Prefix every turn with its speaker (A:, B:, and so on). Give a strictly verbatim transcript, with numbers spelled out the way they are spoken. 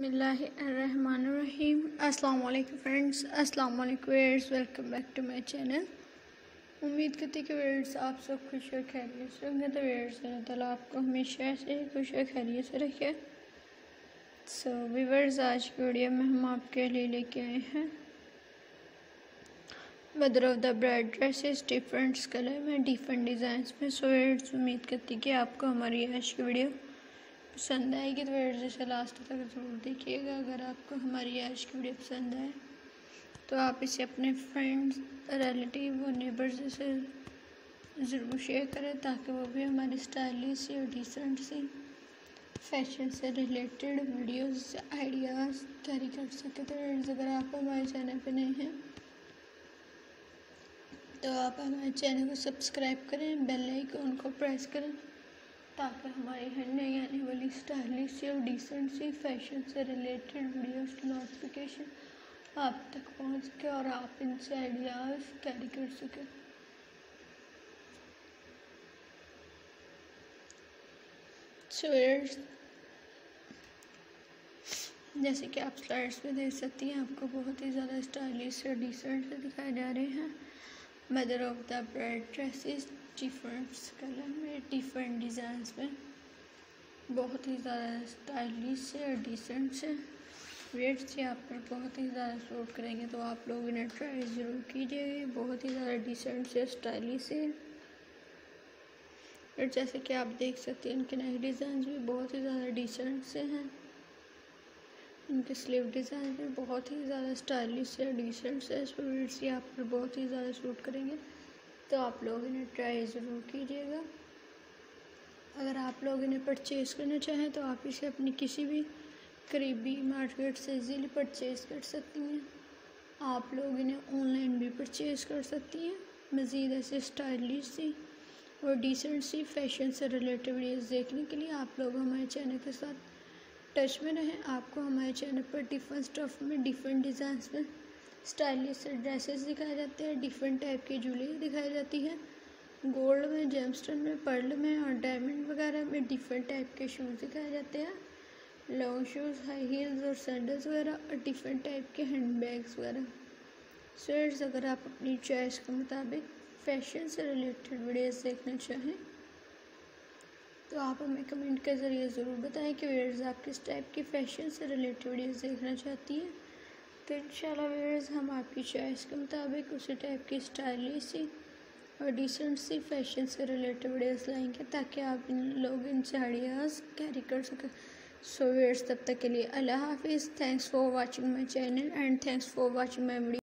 A: बिस्मिल्लाहिर्रहमानिर्रहीम। अस्सलाम वालेकुम फ्रेंड्स, अस्सलाम वालेकुम viewers, welcome back to my channel. उम्मीद करती हूँ कि व्यूअर्स आप सब खुश और खैरियत से होंगे। तो व्यूअर्स अल्लाह ताला आपको हमेशा ऐसे ही खुश और खैरियत से रखे। सो व्यूअर्स, आज की वीडियो में हम आपके लिए लेके आए हैं mother of the bride dresses different colour में, डिफरेंट डिज़ाइन में। सो व्यूअर्स, उम्मीद करती कि आपको हमारी आज की वीडियो पसंद आएगी। तो व्यूअर्स इसे लास्ट तक ज़रूर देखिएगा। अगर आपको हमारी आज की वीडियो पसंद आए तो आप इसे अपने फ्रेंड्स, रिलेटिव और नेबर्स से ज़रूर शेयर करें ताकि वो भी हमारी स्टाइलिश और डिसेंट सी फैशन से रिलेटेड वीडियोस आइडियाज़ कैरी कर सके। तो व्यूअर्स, अगर आप हमारे चैनल पर नए हैं तो आप हमारे चैनल को सब्सक्राइब करें, बेल आइकन को प्रेस करें ताकि हमारी हर नई आने वाली स्टाइलिश और डिसेंट सी फैशन से रिलेटेड वीडियोस की नोटिफिकेशन आप तक पहुंच सके और आप इनसे आइडियाज़ कैरी कर सकें। सो व्यूअर्स, जैसे कि आप स्लाइड्स में देख सकती हैं, आपको बहुत ही ज़्यादा स्टाइलिश और डिसेंट से दिखाए जा रहे हैं mother of the bride dresses different colour में, डिफरेंट डिज़ाइन में, बहुत ही ज़्यादा स्टाइलिश से और डिसेंट से वेट से आप पर बहुत ही ज़्यादा सूट करेंगे। तो आप लोग इन्हें ट्राई ज़रूर कीजिए। बहुत ही ज़्यादा डिसेंट से स्टाइलिश से, और जैसे कि आप देख सकते हैं इनके नेक डिज़ाइन भी बहुत ही ज़्यादा डिसेंट से हैं। इनके स्लीव डिज़ाइन भी बहुत ही ज़्यादा स्टाइलिश से डिसेंट से वेट से आप पर बहुत ही ज़्यादा सूट करेंगे। तो आप लोग इन्हें ट्राई ज़रूर कीजिएगा। अगर आप लोग इन्हें परचेज़ करना चाहें तो आप इसे अपनी किसी भी करीबी मार्केट से इजीली परचेज़ कर सकती हैं। आप लोग इन्हें ऑनलाइन भी परचेज़ कर सकती हैं। मज़ीद ऐसे स्टाइलिश सी और डिसेंट सी फैशन से रिलेटेड वीडियोस देखने के लिए आप लोग हमारे चैनल के साथ टच में रहें। आपको हमारे चैनल पर डिफरेंट स्टफ में, डिफरेंट डिज़ाइन में स्टाइलिश ड्रेसेस दिखाए जाते हैं, डिफरेंट टाइप की ज्वेलरी दिखाई जाती है, गोल्ड में, जेमस्टोन में, पर्ल में और डायमंड वगैरह में डिफरेंट टाइप के शूज़ दिखाए जाते हैं, लॉन्ग शूज़, हाई हील्स और सैंडल्स वगैरह और डिफरेंट टाइप के हैंड बैग्स वगैरह। सो अगर आप अपनी चॉइस के मुताबिक फैशन से रिलेटेड वीडियोस देखना चाहें तो आप हमें कमेंट के ज़रिए ज़रूर बताएं कि व्यूअर्स आप किस टाइप की फ़ैशन से रिलेटेड वीडियोस देखना चाहती हैं। तो इंशाल्लाह व्यूअर्स हम आपकी चॉइस के मुताबिक उसी टाइप की स्टाइलिश सी और डिसेंट सी फैशन से रिलेटेड वीडियोस लाएंगे ताकि आप इन लोग इनसे आइडियाज़ कैरी कर सकें। सो व्यूअर्स, तब तक के लिए अल्लाह हाफिज़। Thanks for watching my channel and thanks for watching my video.